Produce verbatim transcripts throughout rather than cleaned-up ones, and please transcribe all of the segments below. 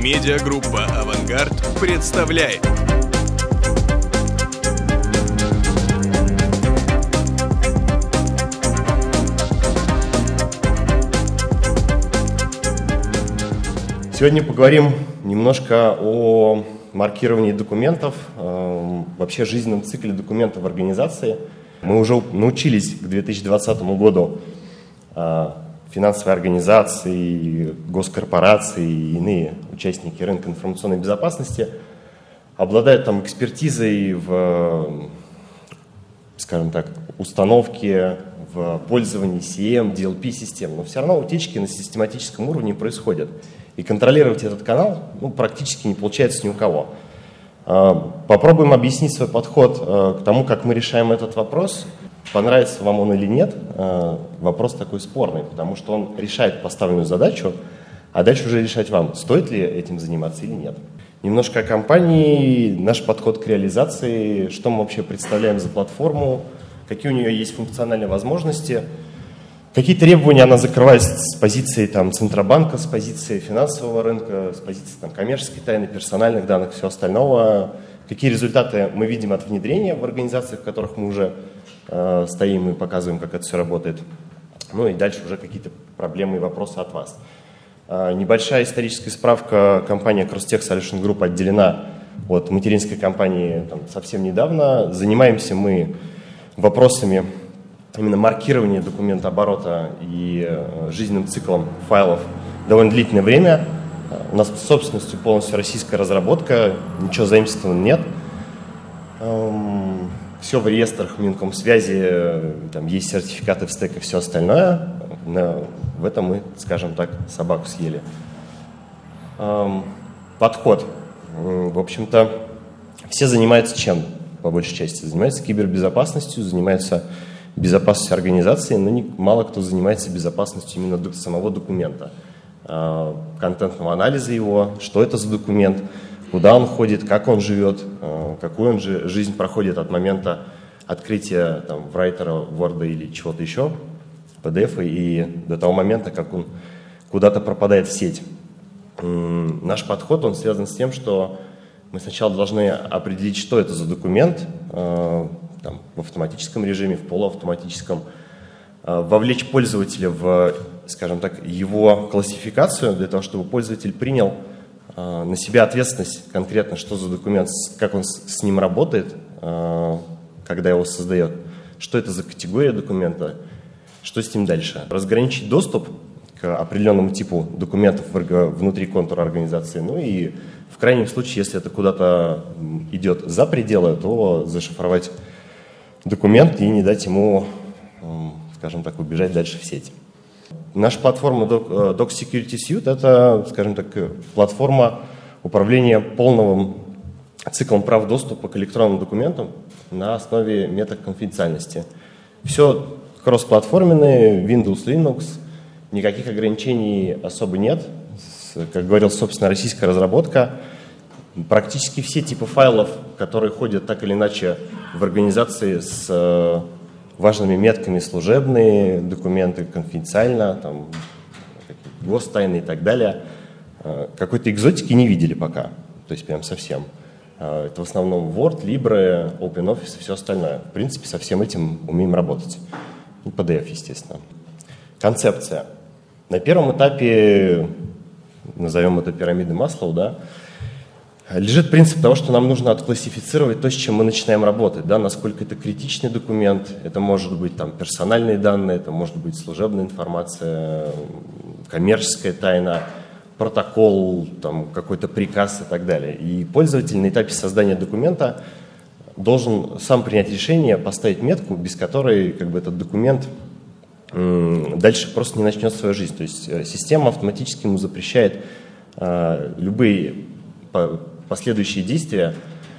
Медиагруппа «Авангард» представляет. Сегодня поговорим немножко о маркировании документов, э, вообще жизненном цикле документов в организации. Мы уже научились к две тысячи двадцатому году э, финансовые организации, госкорпорации и иные участники рынка информационной безопасности обладают там экспертизой в, скажем так, установке, в пользовании си эм, ди эл пи-систем, но все равно утечки на систематическом уровне происходят. И контролировать этот канал ну, практически не получается ни у кого. Попробуем объяснить свой подход к тому, как мы решаем этот вопрос. Понравится вам он или нет, вопрос такой спорный, потому что он решает поставленную задачу, а дальше уже решать вам, стоит ли этим заниматься или нет. Немножко о компании, наш подход к реализации, что мы вообще представляем за платформу, какие у нее есть функциональные возможности, какие требования она закрывает с позиции там, Центробанка, с позиции финансового рынка, с позиции там, коммерческой тайны, персональных данных, всего остального. Какие результаты мы видим от внедрения в организациях, в которых мы уже э, стоим и показываем, как это все работает. Ну и дальше уже какие-то проблемы и вопросы от вас. Э, небольшая историческая справка. Компания Crosstech Solution Group отделена от материнской компании там, совсем недавно. Занимаемся мы вопросами именно маркирование документооборота и э, жизненным циклом файлов довольно длительное время. У нас собственностью полностью российская разработка, ничего заимствованного нет. Эм, все в реестрах Минкомсвязи, там есть сертификаты в стэк и все остальное. Но в этом мы, скажем так, собаку съели. Эм, подход. В общем-то, все занимаются чем? По большей части занимаются кибербезопасностью, занимаются безопасностью организации, но не, мало кто занимается безопасностью именно самого документа, э, контентного анализа его, что это за документ, куда он ходит, как он живет, э, какую он же жизнь проходит от момента открытия там, врайтера, Word или чего-то еще, пи ди эф, и до того момента, как он куда-то пропадает в сеть. М-м, наш подход он связан с тем, что мы сначала должны определить, что это за документ, э, там, в автоматическом режиме, в полуавтоматическом, э, вовлечь пользователя в, скажем так, его классификацию, для того, чтобы пользователь принял э, на себя ответственность конкретно, что за документ, как он с, с ним работает, э, когда его создает, что это за категория документа, что с ним дальше. Разграничить доступ к определенному типу документов внутри контура организации, ну и в крайнем случае, если это куда-то идет за пределы, то зашифровать документ и не дать ему, скажем так, убежать дальше в сеть. Наша платформа Doc Security Suite – это, скажем так, платформа управления полным циклом прав доступа к электронным документам на основе меток конфиденциальности. Все кроссплатформенные, Windows, Linux, никаких ограничений особо нет. Как говорил, собственно, российская разработка. Практически все типы файлов, которые ходят так или иначе в организации с э, важными метками, служебные документы, конфиденциально, там, гостайны и так далее, э, какой-то экзотики не видели пока, то есть прям совсем. Э, это в основном Word, Libre, OpenOffice и все остальное. В принципе, со всем этим умеем работать. И пи ди эф, естественно. Концепция. На первом этапе, назовем это пирамидой Маслоу, да, лежит принцип того, что нам нужно отклассифицировать то, с чем мы начинаем работать, да, насколько это критичный документ, это может быть там, персональные данные, это может быть служебная информация, коммерческая тайна, протокол, там, какой-то приказ и так далее. И пользователь на этапе создания документа должен сам принять решение, поставить метку, без которой как бы, этот документ м- дальше просто не начнет свою жизнь. То есть система автоматически ему запрещает э, любые по- последующие действия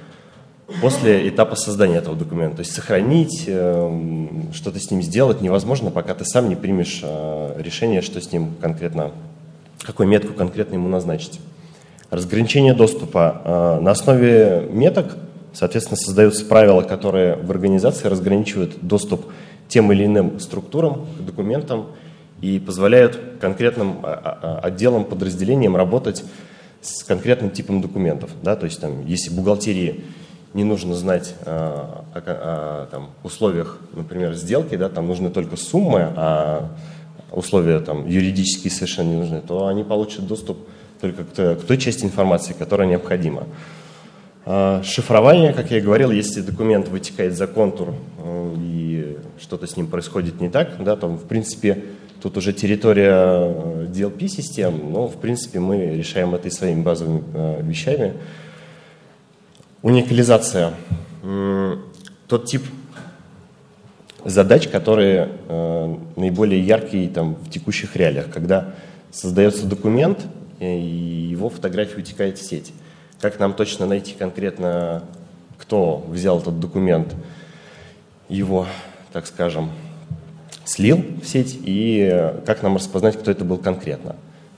после этапа создания этого документа. То есть сохранить, э, что-то с ним сделать невозможно, пока ты сам не примешь э, решение, что с ним конкретно, какую метку конкретно ему назначить. Разграничение доступа. Э, на основе меток, соответственно, создаются правила, которые в организации разграничивают доступ тем или иным структурам, к документам и позволяют конкретным отделам, подразделениям работать с конкретным типом документов. Да? То есть там, если бухгалтерии не нужно знать а, о, о там, условиях, например, сделки, да, там нужны только суммы, а условия там, юридические совершенно не нужны, то они получат доступ только к, к той части информации, которая необходима. А, шифрование, как я и говорил, если документ вытекает за контур а, и что-то с ним происходит не так, да, то в принципе тут уже территория ди эл пи-систем, но в принципе мы решаем это и своими базовыми а, вещами. Уникализация. Тот тип задач, которые э, наиболее яркие там, в текущих реалиях, когда создается документ, и его фотография утекает в сеть. Как нам точно найти конкретно, кто взял этот документ, его, так скажем, слил в сеть, и как нам распознать, кто это был конкретно.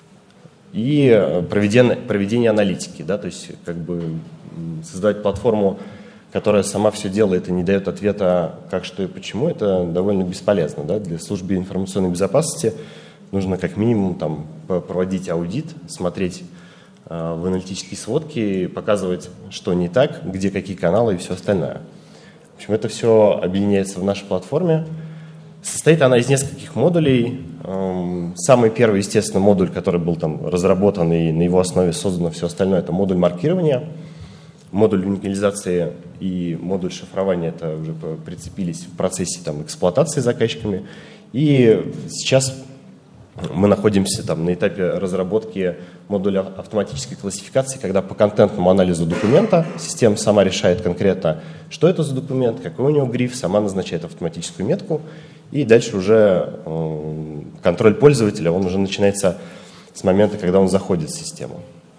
И проведение, проведение аналитики, да, то есть как бы создавать платформу, которая сама все делает и не дает ответа, как, что и почему, это довольно бесполезно. Да? Для службы информационной безопасности нужно как минимум там, проводить аудит, смотреть э, в аналитические сводки, показывать, что не так, где какие каналы и все остальное. В общем, это все объединяется в нашей платформе. Состоит она из нескольких модулей. Эм, самый первый, естественно, модуль, который был там разработан и на его основе создано все остальное, это модуль маркирования. Модуль уникализации и модуль шифрования это уже прицепились в процессе там, эксплуатации заказчиками. И сейчас мы находимся там, на этапе разработки модуля автоматической классификации, когда по контентному анализу документа система сама решает конкретно, что это за документ, какой у него гриф, сама назначает автоматическую метку. И дальше уже э, контроль пользователя, он уже начинается с момента, когда он заходит в систему.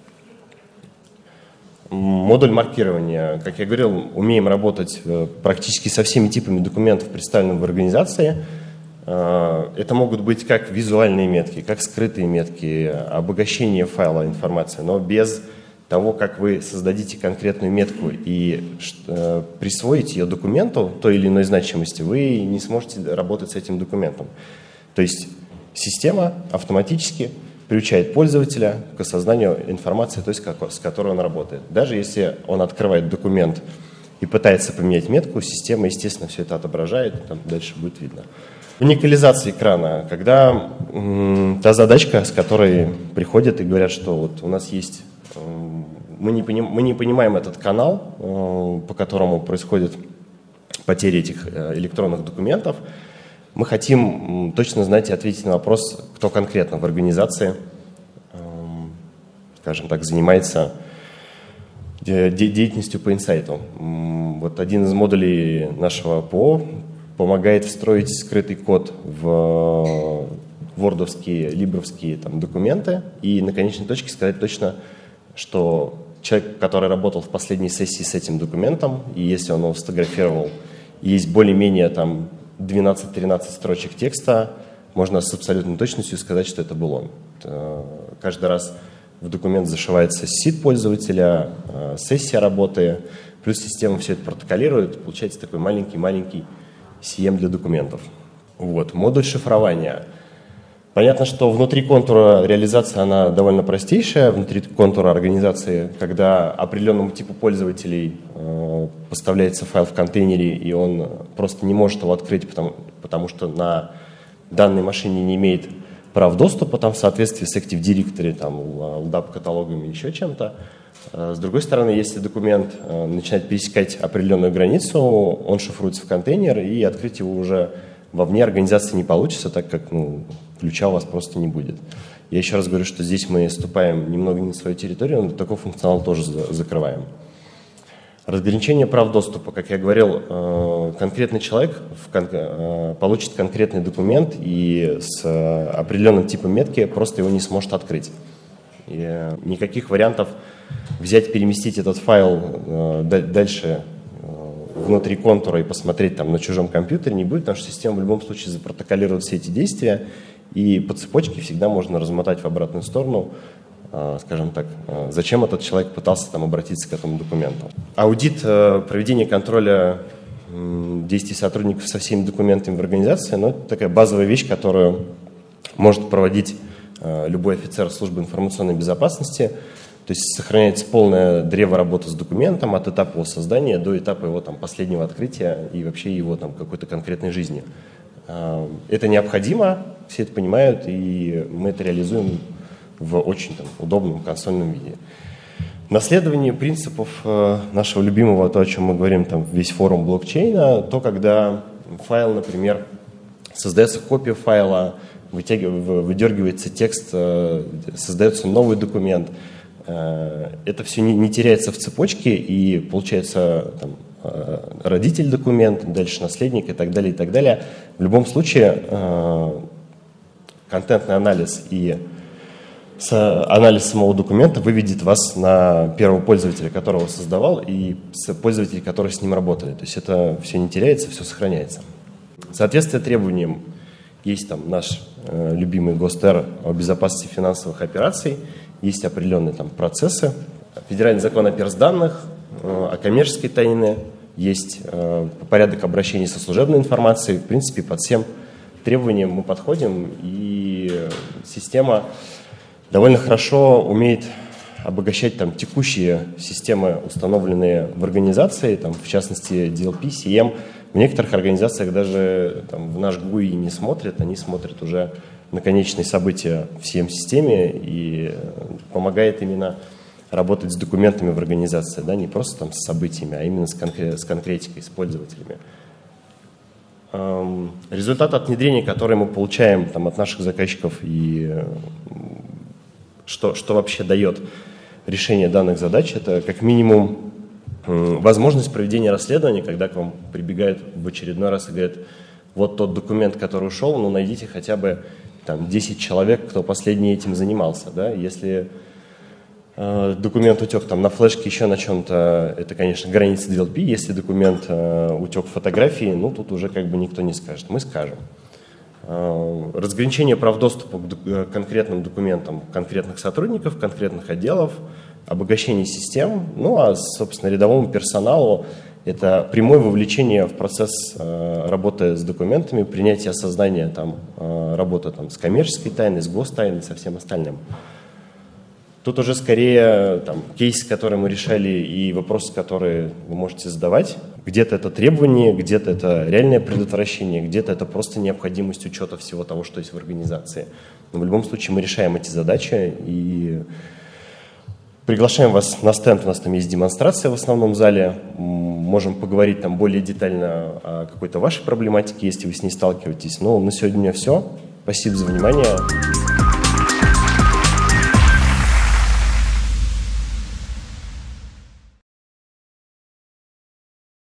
Модуль маркирования. Как я говорил, умеем работать практически со всеми типами документов, представленных в организации. Это могут быть как визуальные метки, как скрытые метки, обогащение файла информации, но без того, как вы создадите конкретную метку и присвоите ее документу той или иной значимости, вы не сможете работать с этим документом. То есть система автоматически приучает пользователя к осознанию информации, то есть с которой он работает. Даже если он открывает документ и пытается поменять метку, система, естественно, все это отображает, там дальше будет видно. Уникализация экрана, когда м, та задачка, с которой приходят и говорят, что вот у нас есть, э, мы, не поним, мы не понимаем этот канал, э, по которому происходит потеря этих э, электронных документов, мы хотим точно знать и ответить на вопрос, кто конкретно в организации, скажем так, занимается деятельностью по инсайту. Вот один из модулей нашего ПО помогает встроить скрытый код в вордовские, либровские там, документы и на конечной точке сказать точно, что человек, который работал в последней сессии с этим документом, и если он его сфотографировал, есть более-менее там двенадцать-тринадцать строчек текста, можно с абсолютной точностью сказать, что это был он. Каждый раз в документ зашивается сид пользователя, сессия работы, плюс система все это протоколирует, получается такой маленький-маленький си эм для документов. Вот. Модуль шифрования. Понятно, что внутри контура реализация она довольно простейшая, внутри контура организации, когда определенному типу пользователей э, поставляется файл в контейнере, и он просто не может его открыть, потому, потому что на данной машине не имеет прав доступа там, в соответствии с Active Directory, там, эл ди эй пи-каталогами или еще чем-то. С другой стороны, если документ э, начинает пересекать определенную границу, он шифруется в контейнер, и открыть его уже вовне организации не получится, так как ну, ключа у вас просто не будет. Я еще раз говорю, что здесь мы ступаем немного не на свою территорию, но такой функционал тоже за закрываем. Разграничение прав доступа. Как я говорил, э, конкретный человек в кон э, получит конкретный документ и с э, определенным типом метки просто его не сможет открыть. И, э, никаких вариантов взять, переместить этот файл э, дальше внутри контура и посмотреть там на чужом компьютере не будет, потому что система в любом случае запротоколирует все эти действия, и по цепочке всегда можно размотать в обратную сторону, э, скажем так, э, зачем этот человек пытался там обратиться к этому документу. Аудит э, проведения контроля э, действий сотрудников со всеми документами в организации, ну, это такая базовая вещь, которую может проводить э, любой офицер службы информационной безопасности. То То есть сохраняется полное древо работы с документом от этапа его создания до этапа его там, последнего открытия и вообще его там, какой-то конкретной жизни. Это необходимо, все это понимают, и мы это реализуем в очень там, удобном консольном виде. Наследование принципов нашего любимого, то, о чем мы говорим, там, весь форум блокчейна, то, когда файл, например, создается копия файла, выдергивается текст, создается новый документ. Это все не, не теряется в цепочке, и получается там, родитель документа, дальше наследник и так далее, и так далее. В любом случае контентный анализ и анализ самого документа выведет вас на первого пользователя, которого создавал, и пользователей, которые с ним работали. То есть это все не теряется, все сохраняется. Соответствие требованиям есть там наш э, любимый ГОСТ-Р о безопасности финансовых операций, есть определенные там процессы, федеральный закон о персданных, э, о коммерческой тайне, есть э, порядок обращения со служебной информацией. В принципе, под всем требованиям мы подходим, и система довольно хорошо умеет обогащать там, текущие системы, установленные в организации, там, в частности ди эл пи, си эм. В некоторых организациях даже там, в наш гуи не смотрят, они смотрят уже на конечные события в си эм-системе и помогает именно работать с документами в организации, да, не просто там, с событиями, а именно с, конкрет, с конкретикой, с пользователями. Эм, результат от внедрения, который мы получаем там, от наших заказчиков и что, что вообще дает решение данных задач, это как минимум возможность проведения расследования, когда к вам прибегают в очередной раз и говорят, вот тот документ, который ушел, ну найдите хотя бы там, десять человек, кто последний этим занимался. Да? Если э, документ утек там, на флешке, еще на чем-то, это, конечно, граница ди эл пи. Если документ э, утек в фотографии, ну тут уже как бы никто не скажет, мы скажем. Э, разграничение прав доступа к конкретным документам конкретных сотрудников, конкретных отделов, обогащение систем, ну а, собственно, рядовому персоналу это прямое вовлечение в процесс э, работы с документами, принятие осознания там, э, работы там, с коммерческой тайной, с гостайной, со всем остальным. Тут уже скорее там, кейсы, которые мы решали, и вопросы, которые вы можете задавать. Где-то это требование, где-то это реальное предотвращение, где-то это просто необходимость учета всего того, что есть в организации. Но в любом случае мы решаем эти задачи и приглашаем вас на стенд, у нас там есть демонстрация в основном зале, можем поговорить там более детально о какой-то вашей проблематике, если вы с ней сталкиваетесь. Но на сегодня у меня все. Спасибо за внимание.